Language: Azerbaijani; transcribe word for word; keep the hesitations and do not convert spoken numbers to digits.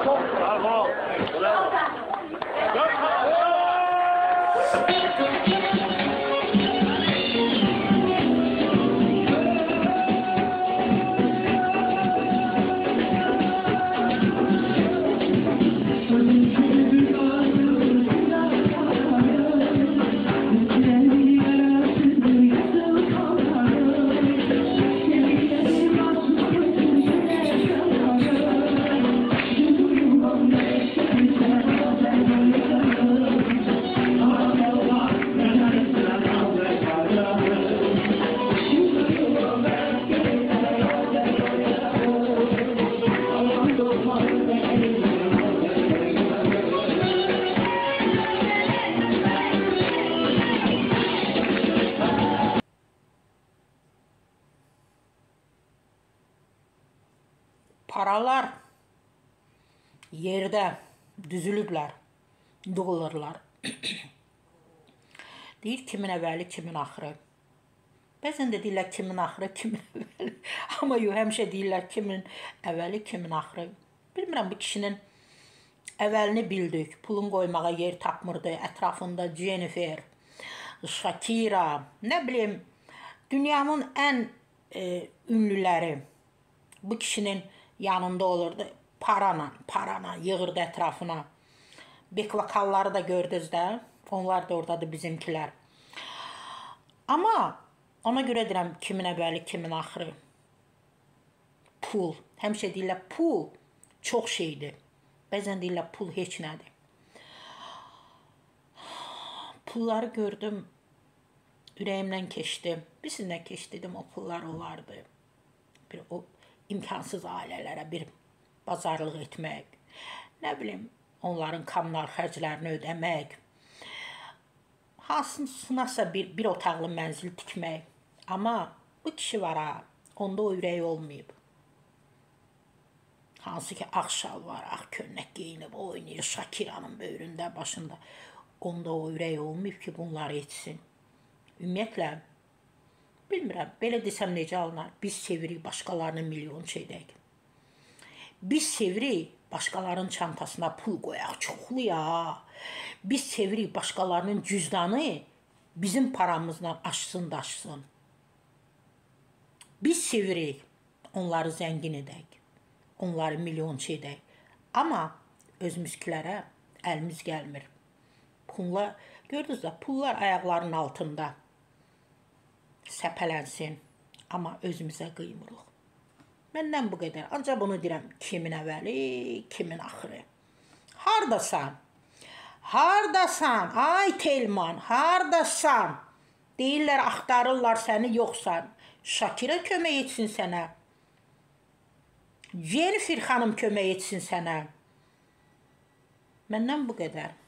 Bravo. Bravo. Paralar yerdə düzülüblər, dollarlar. Deyir kimin əvvəli, kimin axırı. Bəzən də deyirlər kimin axırı, kimin əvvəli. Amma yox, həmişə deyirlər kimin əvvəli, kimin axırı. Bilmirəm, bu kişinin əvvəlini bildik. Pulun qoymağa yer tapmırdı. Ətrafında Jennifer, Shakira, nə bilim, dünyanın ən e, ünlüləri bu kişinin yanında olurdu. Parana, parana yığırdı ətrafına. Bek vokalları da gördünüz də. Onlar da oradadır bizimkilər. Amma ona görə deyirəm kimin əvvəli, kimin axırı. Pul. Həmişə deyirlər pul çox şeydir. Bəzən deyirlər pul heç nədir. Pulları gördüm. Ürəyimdən keçdi. Bilsin nə keçdim, o pullar olardı. Bir o imkansız ailələrə bir bazarlıq etmək, nə bilim, onların kommunal xərclərini ödəmək, hansınasa bir, bir otaqlı mənzil tikmək. Amma bu kişi var ha, onda o ürək olmayıb. Hansı ki, ağ şal var, ağ köynək geyinib, oynayır Shakiranın böyründə, başında. Onda o ürək olmayıb ki, bunları etsin. Ümumiyyətlə, bilmirəm, belə desəm necə alınar? Biz sevirik başqalarının milyon çeydək. Biz sevirik başqalarının çantasına pul qoyaq, çoxlu ya. Biz sevirik başqalarının cüzdanı bizim paramızla aşsın, daşsın. Biz sevirik onları zəngin edək, onları milyon çeydək. Amma özümüzkilərə əlimiz gəlmir. Pullar, gördünüz də, pullar ayaqlarının altında səpələnsin, amma özümüzə qıymırıq. Məndən bu qədər. Ancaq bunu deyirəm, kimin əvvəli, kimin axırı. Hardasan? Hardasan? Ay Telman, hardasan? Deyirlər, axtarırlar səni, yoxsan. Shakira kömək etsin sənə. Jennifer xanım kömək etsin sənə. Məndən bu qədər.